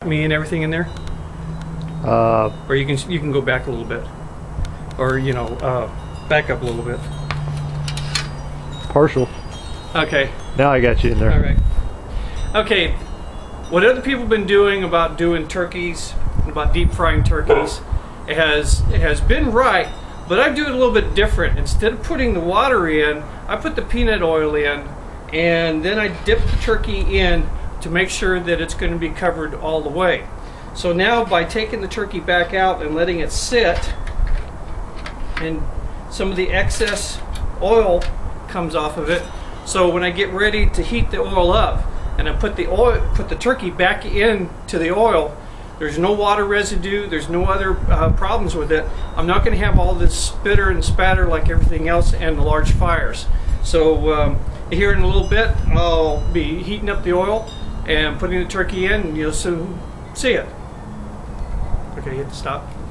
Me and everything in there? Or you can go back a little bit, or back up a little bit. Partial. Okay. Now I got you in there. All right. Okay. What other people have been doing about doing turkeys, about deep frying turkeys, it has been right, but I do it a little bit different. Instead of putting the water in, I put the peanut oil in, and then I dip the turkey in to make sure that it's going to be covered all the way. So now by taking the turkey back out and letting it sit, and some of the excess oil comes off of it, so when I get ready to heat the oil up and I put the turkey back into the oil, there's no water residue, there's no other problems with it. I'm not going to have all this spitter and spatter like everything else and the large fires. So here in a little bit I'll be heating up the oil and putting the turkey in, and you'll soon see it. Okay, hit the stop.